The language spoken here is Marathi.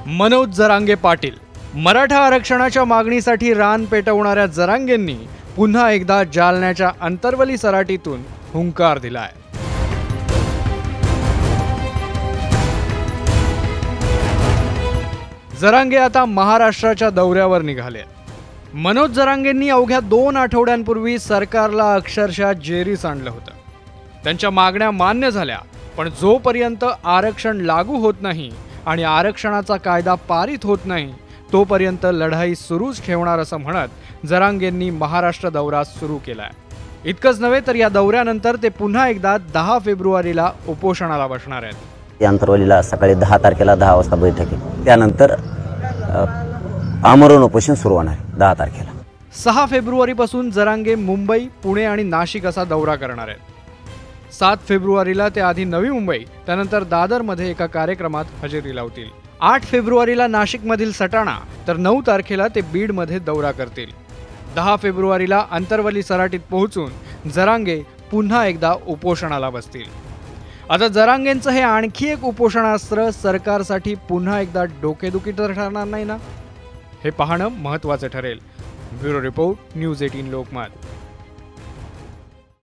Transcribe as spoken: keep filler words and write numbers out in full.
मनोज जरांगे पाटील मराठा आरक्षणाच्या मागणीसाठी रान पेटवणाऱ्या जरांगेंनी पुन्हा एकदा जालन्याच्या अंतरवली सराटीतून हुंकार दिलाय। जरांगे आता महाराष्ट्राच्या दौऱ्यावर निघाले। मनोज जरांगेंनी अवघ्या दोन आठवड्यांपूर्वी सरकारला अक्षरशः जेरीस आणलं होतं। त्यांच्या मागण्या मान्य झाल्या, पण जोपर्यंत आरक्षण लागू होत नाही आणि आरक्षणाचा कायदा पारित होत नाही तोपर्यंत लढाई सुरूच ठेवणार असं म्हणत जरांगेंनी महाराष्ट्र दौरा सुरू केलाय। इतकंच नव्हे तर या दौऱ्यानंतर ते पुन्हा एकदा दहा फेब्रुवारीला उपोषणाला बसणार आहेत। या अंतरवलीला सकाळी दहा तारखेला दहा वाजता बैठक आहे, त्यानंतर आमरण उपोषण सुरू होणार आहे दहा तारखेला। सहा फेब्रुवारी पासून जरांगे मुंबई, पुणे आणि नाशिक असा दौरा करणार आहेत। सात फेब्रुवारीला ते आधी नवी मुंबई, त्यानंतर दादरमध्ये एका कार्यक्रमात हजेरी लावतील। आठ फेब्रुवारीला नाशिकमधील सटाणा, तर नऊ तारखेला ते बीडमध्ये दौरा करतील। दहा फेब्रुवारीला अंतरवली सराटीत पोहोचून जरांगे पुन्हा एकदा उपोषणाला बसतील। आता जरांगेंचं हे आणखी एक उपोषणास्त्र सरकारसाठी पुन्हा एकदा डोकेदुखी तर ठरणार नाही ना, हे पाहणं महत्त्वाचं ठरेल। ब्युरो रिपोर्ट, न्यूज अठरा लोकमत।